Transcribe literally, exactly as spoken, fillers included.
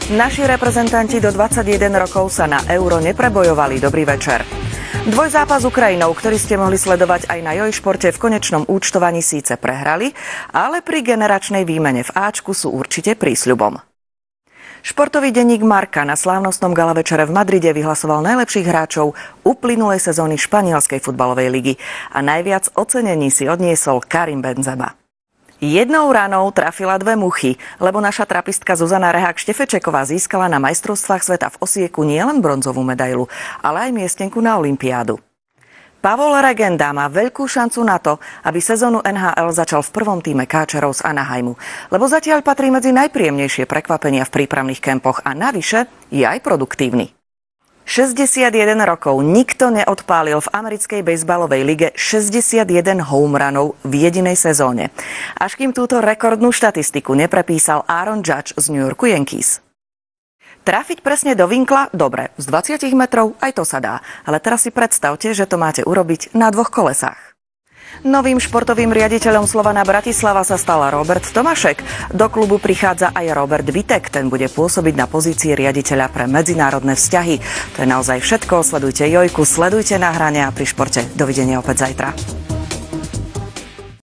Naši reprezentanti do dvadsaťjeden rokov sa na Euro neprebojovali. Dobrý večer. Dvojzápas s Ukrajinou, ktorý ste mohli sledovať aj na Jojšporte, v konečnom účtovaní síce prehrali, ale pri generačnej výmene v Ačku sú určite prísľubom. Športový denník Marca na slávnostnom gala večere v Madride vyhlasoval najlepších hráčov uplynulej sezóny španielskej futbalovej ligy a najviac ocenení si odniesol Karim Benzema. Jednou ranou trafila dve muchy, lebo naša trapistka Zuzana Rehák-Štefečeková získala na majstrovstvách sveta v Osieku nielen bronzovú medailu, ale aj miestenku na olympiádu. Pavol Regenda má veľkú šancu na to, aby sezónu en há el začal v prvom tíme káčerov z Anaheimu, lebo zatiaľ patrí medzi najpríjemnejšie prekvapenia v prípravných kempoch a navyše je aj produktívny. šesťdesiatjeden rokov nikto neodpálil v americkej bejzbalovej lige šesťdesiatjeden home runov v jedinej sezóne. Až kým túto rekordnú štatistiku neprepísal Aaron Judge z New Yorku Yankees. Trafiť presne do vinkla? Dobre, z dvadsať metrov aj to sa dá. Ale teraz si predstavte, že to máte urobiť na dvoch kolesách. Novým športovým riaditeľom Slovana Bratislava sa stal Robert Tomášek. Do klubu prichádza aj Robert Vitek. Ten bude pôsobiť na pozícii riaditeľa pre medzinárodné vzťahy. To je naozaj všetko. Sledujte Jojku, sledujte Nahrania a pri športe. Dovidenia opäť zajtra.